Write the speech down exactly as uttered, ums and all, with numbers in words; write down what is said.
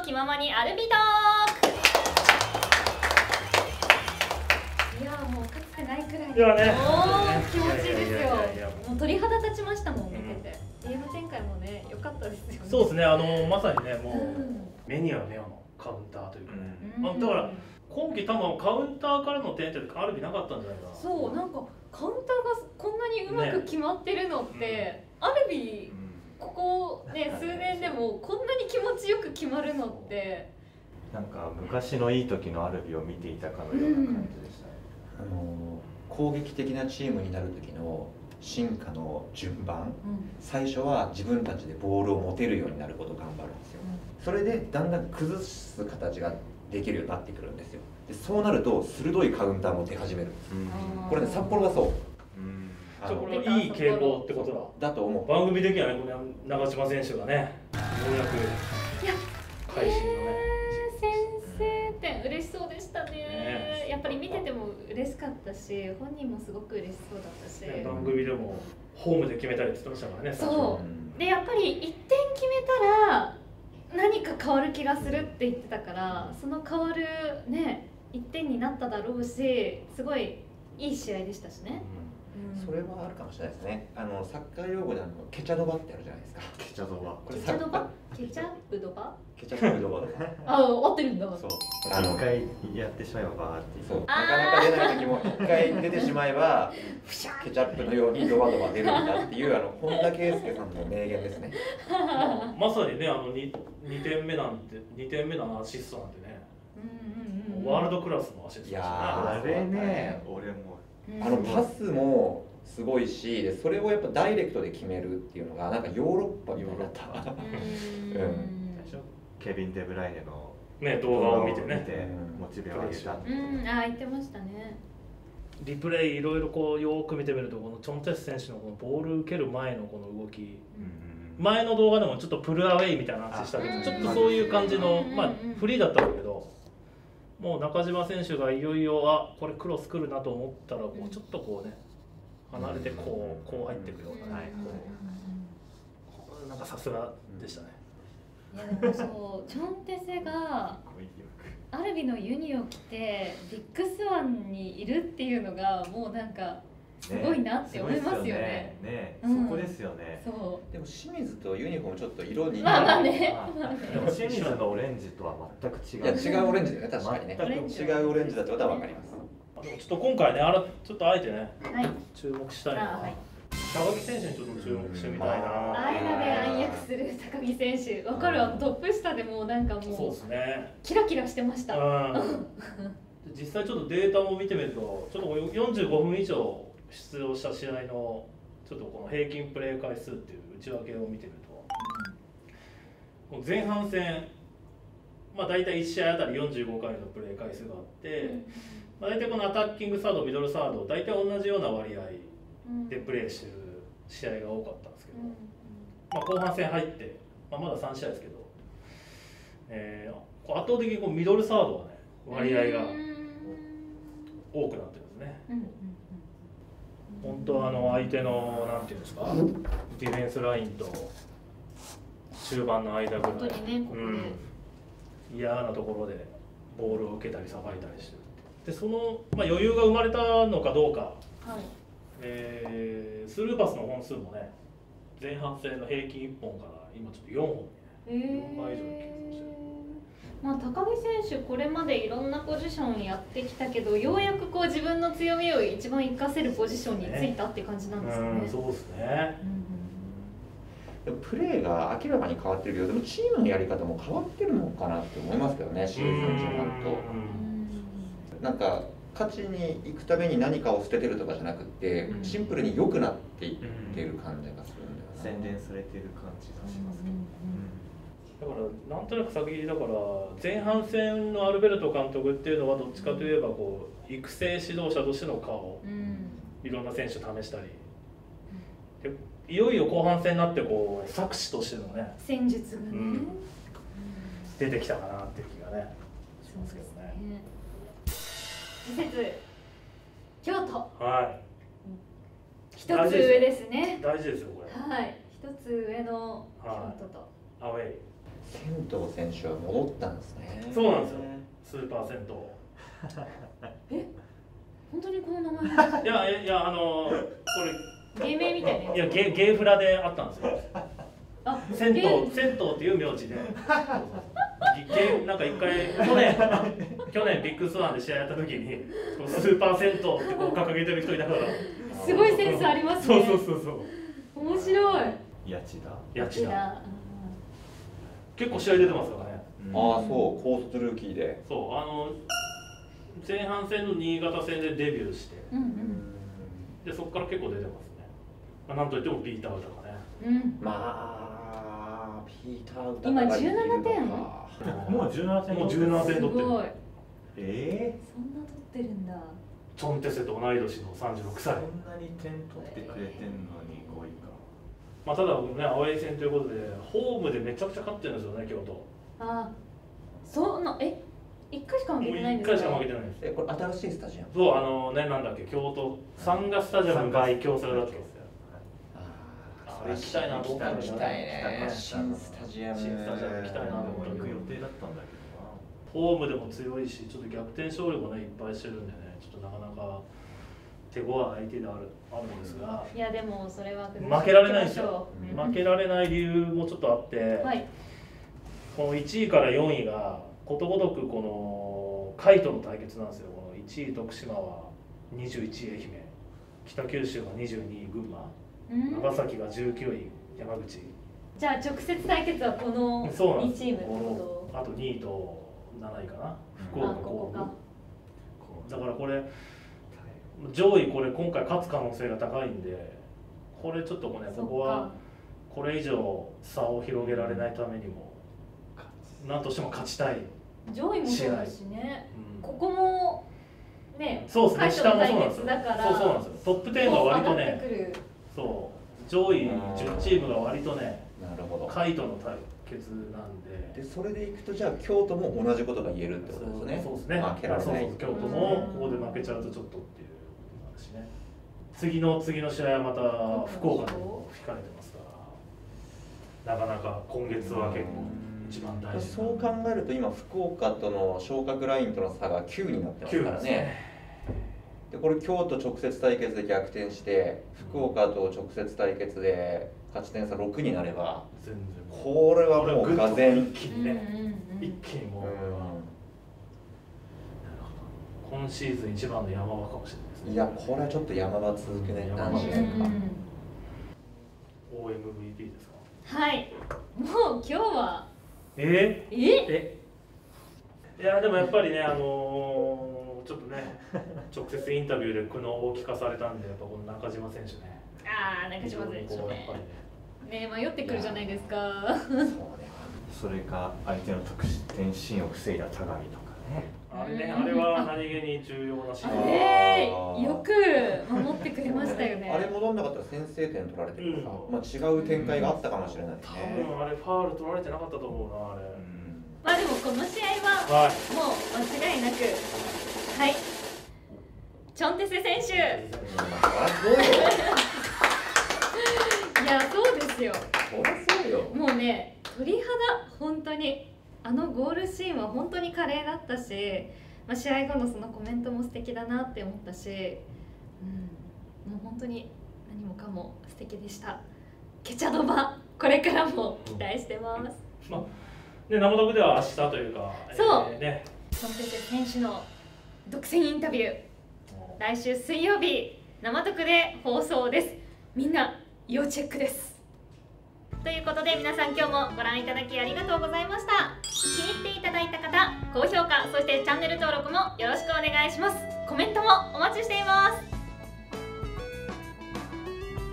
気ままにアルビトーク。いやーもうかつてないくらい。 いやね、 おー気持ちいいですよ。もう鳥肌立ちましたもん見てて。ゲーム展開もね良かったですよね。 そうですね、あのまさにねもう目には目をのカウンターというかね。あだから今季多分カウンターからの点ってアルビなかったんじゃないかな。 そうなんかカウンターがこんなにうまく決まってるのって、ねうん、アルビここね数年でもこんなに気持ちよく決まるのってなんか昔のいい時のアルビを見ていたかのような感じでしたね、 うん、あの攻撃的なチームになる時の進化の順番、うん、最初は自分たちでボールを持てるようになることを頑張るんですよ、うん、それでだんだん崩す形ができるようになってくるんですよ。でそうなると鋭いカウンターも出始めるんです、うん、これね札幌がそう、うんじゃこれいい傾向ってことだ。 だと思う。 番組的にはね、この長嶋選手がね、ようやく会心のね。 先制点嬉しそうでしたね。ねやっぱり見てても嬉しかったし、本人もすごく嬉しそうだったし。 ね、番組でもホームで決めたりって言ってましたからね。 そうでやっぱりいってん決めたら何か変わる気がするって言ってたから、その変わるねいってんになっただろうし、すごいいい試合でしたしね。 それはあるかもしれないですね。あのサッカー用語であのケチャドバってあるじゃないですか。 ケチャドバ。 ケチャドバ？ケチャブドバ？ ケチャブドバ。 あ、合ってるんだ。 そう。 あの一回やってしまえばバーって。 そう。なかなか出ない時も一回出てしまえばケチャップのようにドバドバ出るんだっていうあの本田圭佑さんの名言ですね。 まさにねあのににてんめなんてにてんめのアシストなんてね。うんうんうん。ワールドクラスのアシストでしたね。 いやあれね、俺もあのパスもすごいし、でそれをやっぱダイレクトで決めるっていうのがなんかヨーロッパみたいだった。うん。 最初ケビン・デブライネのね動画を見てね、 モチベを上げた。 うん、あ言ってましたね。 リプレイいろいろこうよく見てみるとこのチョンテス選手のこのボール受ける前のこの動き、前の動画でもちょっとプルアウェイみたいな話したけど、ちょっとそういう感じのまあフリーだったんだけど。もう中島選手がいよいよあこれクロス来るなと思ったらこうちょっとこうね離れてこうこう入っていくようなねこうなんかさすがでしたね。 いやでもそうチョンテセがアルビのユニを着てビッグスワンにいるっていうのがもうなんかすごいなって思いますよね。 ね、そこですよね。 そう。 でも清水とユニフォームちょっと色に。 まあまあね。 でも清水のオレンジとは全く違う。 いや違うオレンジだよね確かにね。違うオレンジだってことはわかります。 ちょっと今回ねあらちょっとあえてね注目したいのは高木選手にちょっと注目してみたいな。 間で暗躍する高木選手。わかるわトップ下でもなんかもう。 そうですね。 キラキラしてました。 実際ちょっとデータも見てみるとちょっとよんじゅうごふん以上出場した試合のちょっとこの平均プレー回数っていう内訳を見てみると、うん、前半戦、まあ、大体いち試合あたりよんじゅうごかいのプレー回数があって、うんまあ、大体このアタッキングサードミドルサード大体同じような割合でプレーしてる試合が多かったんですけど、うんまあ、後半戦入って、まあ、まださん試合ですけど、えー、こう圧倒的にこうミドルサードはね割合が多くなってるんですね。うん本当はあの相手のなんていうんですかディフェンスラインと中盤の間ぐらい、 本当にねここで、うん、 嫌なところでボールを受けたりさばいたりしてるでその、まあ、余裕が生まれたのかどうか、はいえー、スルーパスの本数もね前半戦の平均いっぽんから今ちょっとよんほんに、ね、よんばい以上に計算してる。 まあ、高木選手これまでいろんなポジションやってきたけどようやくこう自分の強みを一番生かせるポジションについたって感じなんですかね。 うんそうですね、 うん、でもプレーが明らかに変わってるけどでもチームのやり方も変わってるのかなって思いますけどねシーズン中盤と。なんか勝ちに行くために何かを捨ててるとかじゃなくてシンプルに良くなっていってる感じがするんだよな。 洗練されてる感じがしますけど。 だからなんとなく先だから前半戦のアルベルト監督っていうのはどっちかといえばこう育成指導者としての顔、うん、いろんな選手試したり、でいよいよ後半戦になってこう策士としてのね戦術がね、うん、 出てきたかなっていう気がねしますけどね。 次節京都はい一つ上ですね。 大事ですよこれ。 はい一つ上の京都と、 はい、アウェイ。 仙藤選手は戻ったんですね。 そうなんですよ、スーパー銭え、本当にこの名前？ 湯。いやいや、あのこ芸名みたいなやつ。 れいやゲゲーフラであったんですよ。 あ、 銭湯芸銭湯っていう名字で。ゲなんか一回去年去年ビッグスワンで試合やった時にスーパー銭湯ってこう掲げてる人いたから。 すごいセンスありますね。 そうそうそうそう。 面白い。 八千田。 八千田。 だ。 結構試合出てますからね。 ああ、そう高卒ルーキーで。 そうあの前半戦の新潟戦でデビューして、 うんうんでそこから結構出てますね。まあ、なんといってもピーター・ウタかね。 うん。 まあピーター・ウタ今がいるのかじゅうななてんもうじゅうななてん。 もうじゅうななてんす取ってる。 ごい。 えそんな取ってるんだ。 チョンテセと同い年のさんじゅうろくさい。 そんなに点取ってくれてんのにごいか。 まあ、ただね、アウェー戦ということで、ホームでめちゃくちゃ勝ってるんですよね、京都。 あ、そんなえ、一回しか負けてないんもうですか？ いっかいしか負けてないんです。 えこれ新しいスタジアム。 そう、あのね、なんだっけ、京都サンガスタジアム外京セラだったんですよ。 ああれ行きたいなと思ったん行きだけどたいね。 行きたい新スタジアム。 新スタジアム行きたいなと思った行く予定だったんだけホームでも強いし、ちょっと逆転勝利もね、いっぱいしてるんでね、ちょっとなかなか手強い相手であるあるんですが、 いやでもそれは崩負けられないんですよ。 していきましょう。 負けられない理由もちょっとあって、 はい。 このいちいからよんいがことごとくこの海との対決なんですよ。このいちい徳島はにじゅういちい愛媛、北九州がにじゅうにい群馬、 うん長崎がじゅうきゅうい山口。 じゃあ直接対決はこのにそうなんですチームってここのあとにいとなないかな、福と。あ、 岡ここか。 だからこれ上位これ今回勝つ可能性が高いんで、これちょっとねここはこれ以上差を広げられないためにも何としても勝ちたい。 上位もそうだしね。 うんここもね、 そうですね、 海との下もそうなんですよ。 対決だからそうそうなんですよ。トップじゅうが割とこう上がねってくる。 そう上位じゅうチームが割とねなるほど。 海との対決なんで。 でそれでいくとじゃあ京都も同じことが言えるってことですね。 そうですね。 負けられない。 そうそう京都もここで負けちゃうとちょっとっていう話ね。次の次の試合はまた福岡でも控えてますから、なかなか今月は結構一番大事な。 そう考えると今福岡との昇格ラインとの差がきゅうになってますからね。でこれ京都直接対決で逆転して福岡と直接対決で勝ち点差ろくになれば全然もうこれはもうがぜん。 一気にね、一気にもう、今シーズン一番の山場かもしれないですね。 いやこれはちょっと山場続けないと山場ですね何試合か。 オーエムブイピー ですか。 はい。もう今日はええ？ えいやでもやっぱりね、あのー、ちょっとね直接インタビューで苦悩を聞かされたんで、やっぱこの中島選手ね、 ああ、中島選手非常にこうやっぱねり。ねね、迷ってくるじゃないですか。 そうね。 それか相手の得失点シーンを防いだ田上とかね。 あれね、あれは何気に重要なシーン。 あれよく守ってくれましたよね。 あれ戻んなかったら先制点取られてるから、 うんまあ違う展開があったかもしれないです多ね。 分あれファール取られてなかったと思うな、あれ。 まあでもこの試合ははい。 もう間違いなく、はい、チョンテセ選手。 あそうよ。 いや、そうですよ。 そりゃそうよ。 もうね、鳥肌、本当に。あのゴールシーンは本当に華麗だったし、まあ、試合後のそのコメントも素敵だなって思ったし、うん、もう本当に何もかも素敵でした。ケチャドバ、これからも期待してます。 まあ、ね、生特では明日というか、 そうえーね、 チョンテセ選手の独占インタビュー、来週水曜日生特で放送です。みんな要チェックです。ということで皆さん今日もご覧いただきありがとうございました。気に入っていただいた方、高評価、そしてチャンネル登録もよろしくお願いします。コメントもお待ちしています。